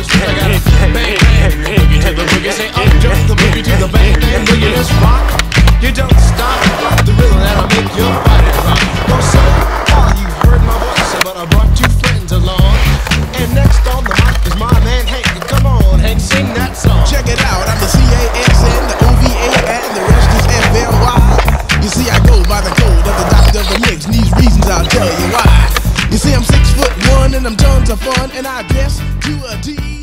I got a bang bang boogie to the boogie. Say up jump the boogie to the bang bang boogie. Let's rock. You don't stop. Rock the rhythm that'll make your body rock. Well, so far you've heard my voice, but I brought two friends along. And next on the mic is my man Hank. Come on, Hank, sing that song. Check it out, I'm the CASN, the OVA, and the rest is FLY. You see, I go by the code of the doctor of the mix, and these reasons I'll tell you why. You see, I'm 6'1" and I'm tons of fun, and I dress to a D.